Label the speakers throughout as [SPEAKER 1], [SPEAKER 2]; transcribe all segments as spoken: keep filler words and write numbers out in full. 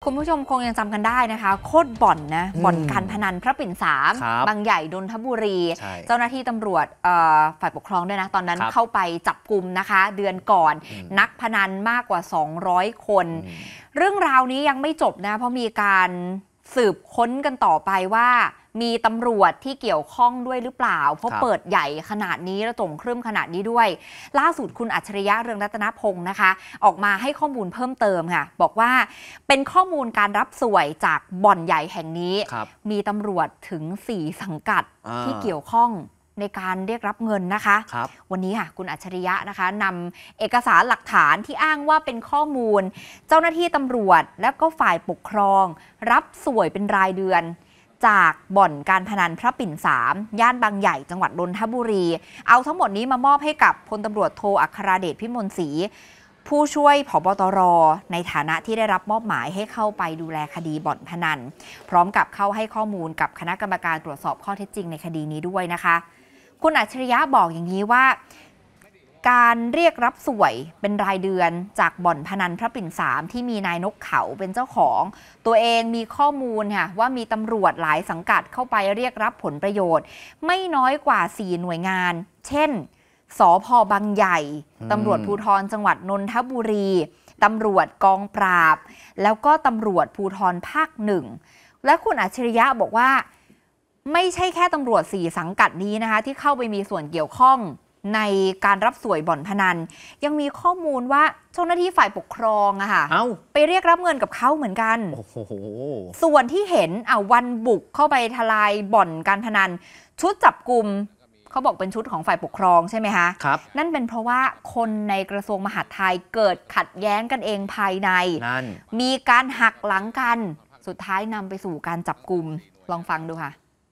[SPEAKER 1] คุณผู้ชมคงยังจำกันได้นะคะโคตรบ่อนนะบ่อนการพนันพระปิ่นสามบางใหญ่นนทบุรีเจ้าหน้าที่ตำรวจฝ่ายปกครองด้วยนะตอนนั้นเข้าไปจับกุมนะคะเดือนก่อนนักพนันมากกว่าสองร้อยคนเรื่องราวนี้ยังไม่จบนะเพราะมีการสืบค้นกันต่อไปว่ามีตำรวจที่เกี่ยวข้องด้วยหรือเปล่าเพราะเปิดใหญ่ขนาดนี้ระดมเครื่องขนาดนี้ด้วยล่าสุดคุณอัจฉริยะเรืองรัตนพงศ์นะคะออกมาให้ข้อมูลเพิ่มเติมค่ะบอกว่าเป็นข้อมูลการรับสวยจากบ่อนใหญ่แห่งนี้มีตำรวจถึงสี่สังกัดที่เกี่ยวข้องในการเรียกรับเงินนะคะวันนี้ค่ะคุณอัจฉริยะนะคะนำเอกสารหลักฐานที่อ้างว่าเป็นข้อมูลเจ้าหน้าที่ตำรวจและก็ฝ่ายปกครองรับสวยเป็นรายเดือนจากบ่อนการพนันพระปิ่นสามย่านบางใหญ่จังหวัดนนทบุรีเอาทั้งหมดนี้มามอบให้กับพลตำรวจโทอัครเดชพิมลศรีผู้ช่วยผบตรในฐานะที่ได้รับมอบหมายให้เข้าไปดูแลคดีบ่อนพนันพร้อมกับเข้าให้ข้อมูลกับคณะกรรมการตรวจสอบข้อเท็จจริงในคดีนี้ด้วยนะคะคุณอัจฉริยะบอกอย่างนี้ว่าการเรียกรับสวยเป็นรายเดือนจากบ่อนพนันพระปิ่นสามที่มีนายนกเขาเป็นเจ้าของตัวเองมีข้อมูลค่ะว่ามีตำรวจหลายสังกัดเข้าไปเรียกรับผลประโยชน์ไม่น้อยกว่าสี่หน่วยงานเช่นสภ.บางใหญ่ตำรวจภูธรจังหวัดนนทบุรีตำรวจกองปราบแล้วก็ตำรวจภูธรภาคหนึ่งและคุณอัจฉริยะบอกว่าไม่ใช่แค่ตำรวจสี่สังกัดนี้นะคะที่เข้าไปมีส่วนเกี่ยวข้องในการรับสวยบ่อนพนันยังมีข้อมูลว่าเจ้าหน้าที่ฝ่ายปกครองอะค่ะไปเรียกรับเงินกับเขาเหมือนกันโอ้โหส่วนที่เห็นอ่ะวันบุกเข้าไปทลายบ่อนการพนันชุดจับกุมเขาบอกเป็นชุดของฝ่ายปกครองใช่ไหมคะครับนั่นเป็นเพราะว่าคนในกระทรวงมหาดไทยเกิดขัดแย้งกันเองภายในมีการหักหลังกันสุดท้ายนำไปสู่การจับกุมลองฟังดูค่ะ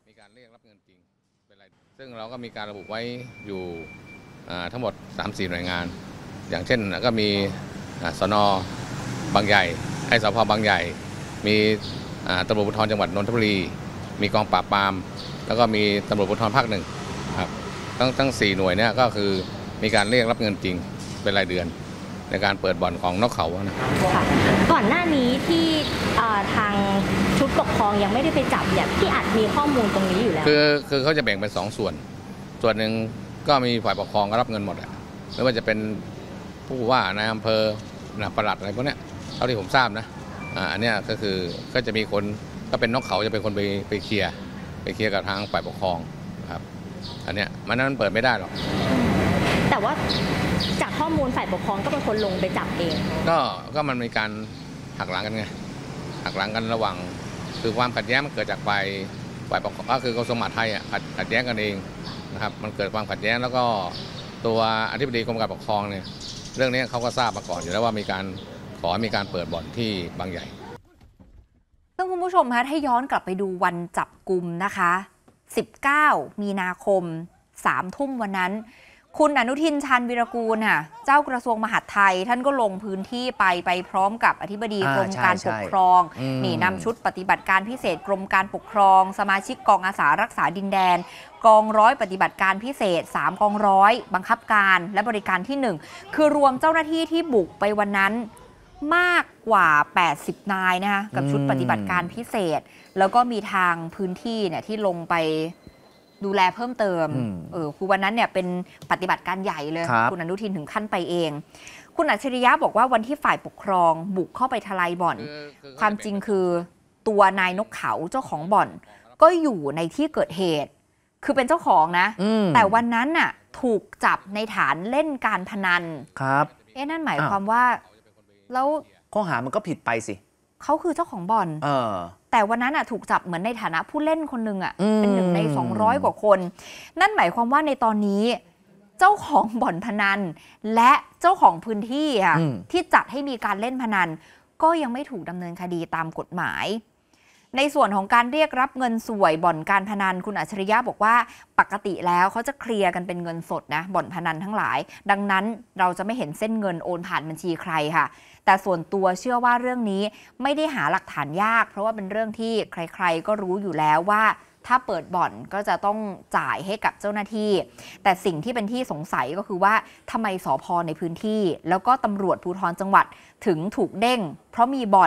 [SPEAKER 2] ซึ่งเราก็มีการระบุไว้อยู่ทั้งหมด สามสี่ หน่วยงานอย่างเช่นก็มีสน.บางใหญ่ไอ้สภ.บางใหญ่มีตำรวจภูธรจังหวัดนนทบุรีมีกองปราบปรามแล้วก็มีตำรวจภูธรภาคหนึ่งครับทั้งทั้งสี่หน่วยเนี่ยก็คือมีการเรียกรับเงินจริงเป็นรายเดือนในการเปิดบ่อนของนกเขานะ
[SPEAKER 3] ก่อนหน้านี้ที่ทางชุดปกครองยังไม่ได้ไปจับเนี่ยที่อาจมีข้อมูลตรงนี้อยู่แล้ว
[SPEAKER 2] คือคือเขาจะแบ่งเป็นสองส่วนส่วนหนึ่งก็มีฝ่ายปกครองก็รับเงินหมดไม่ว่าจะเป็นผู้ว่านายอำเภอปลัดอะไรพวกนี้เท่าที่ผมทราบนะอันนี้ก็คือก็จะมีคนก็เป็นนกเขาจะเป็นคนไปไปเคลียร์ไปเคลียร์กับทางฝ่ายปกครองครับอันนี้มันนั้นเปิดไม่ได้หรอก
[SPEAKER 3] แต่ว่าจากข้อมูลฝ่ายปกครองก็เป็นคนลงไปจับเอง
[SPEAKER 2] ก็ก็มันมีการหักหลังกันไงหักหลังกันระหว่างคือความขัดแย้งมันเกิดจากฝ่ายฝ่ายปกครองก็คือกระทรวงมหาดไทยอ่ะขัดขัดแย้งกันเองนะครับมันเกิดความขัดแย้งแล้วก็ตัวอธิบดีกรมการปกครองเนี่ยเรื่องนี้เขาก็ทราบมาก่อนอยู่แล้วว่ามีการขอมีการเปิดบ่อนที่บางใหญ่
[SPEAKER 1] ซึ่งคุณผู้ชมคะถ้าย้อนกลับไปดูวันจับกุมนะคะสิบเก้ามีนาคมสามทุ่มวันนั้นคุณอนุทินชาญวีรกูลค่ะเจ้ากระทรวงมหาดไทยท่านก็ลงพื้นที่ไปไปพร้อมกับอธิบดีกรมการปกครองนี่นำชุดปฏิบัติการพิเศษกรมการปกครองสมาชิกกองอาสารักษาดินแดนกองร้อยปฏิบัติการพิเศษสามกองร้อยบังคับการและบริการที่หนึ่งคือรวมเจ้าหน้าที่ที่บุกไปวันนั้นมากกว่าแปดสิบนายนะคะกับชุดปฏิบัติการพิเศษแล้วก็มีทางพื้นที่เนี่ยที่ลงไปดูแลเพิ่มเติมเออคือวันนั้นเนี่ยเป็นปฏิบัติการใหญ่เลย ค, คุณอนุทินถึงขั้นไปเองคุณอัจฉริยะบอกว่าวันที่ฝ่ายปกครองบุกเข้าไปทลายบ่อนความจริงคือตัวนายนกเขาเจ้าของบ่อนก็อยู่ในที่เกิดเหตุคือเป็นเจ้าของนะแต่วันนั้นน่ะถูกจับในฐานเล่นการพนัน
[SPEAKER 4] ครับ
[SPEAKER 1] เอ๊ะนั่นหมายความว่าแล้ว
[SPEAKER 4] ข้อหามันก็ผิดไปสิ
[SPEAKER 1] เขาคือเจ้าของบ่อนเออแต่วันนั้นอ่ะถูกจับเหมือนในฐานะผู้เล่นคนหนึ่งอ่ะเป็นหนึ่งในสองร้อยกว่าคนนั่นหมายความว่าในตอนนี้เจ้าของบ่อนพนันและเจ้าของพื้นที่อ่ะที่จัดให้มีการเล่นพนันก็ยังไม่ถูกดำเนินคดีตามกฎหมายในส่วนของการเรียกรับเงินสวยบ่อนการพนันคุณอัจฉริยะบอกว่าปกติแล้วเขาจะเคลียร์กันเป็นเงินสดนะบ่อนพนันทั้งหลายดังนั้นเราจะไม่เห็นเส้นเงินโอนผ่านบัญชีใครค่ะแต่ส่วนตัวเชื่อว่าเรื่องนี้ไม่ได้หาหลักฐานยากเพราะว่าเป็นเรื่องที่ใครๆก็รู้อยู่แล้วว่าถ้าเปิดบ่อนก็จะต้องจ่ายให้กับเจ้าหน้าที่แต่สิ่งที่เป็นที่สงสัยก็คือว่าทำไมสภ.ในพื้นที่แล้วก็ตำรวจภูธรจังหวัดถึงถูกเด้งเพราะมีบ่อน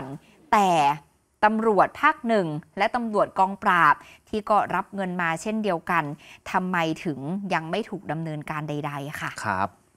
[SPEAKER 1] แต่ตำรวจภาคหนึ่งและตำรวจกองปราบที่ก็รับเงินมาเช่นเดียวกันทำไมถึงยังไม่ถูกดำเนินการใดๆค่ะ
[SPEAKER 4] ครับ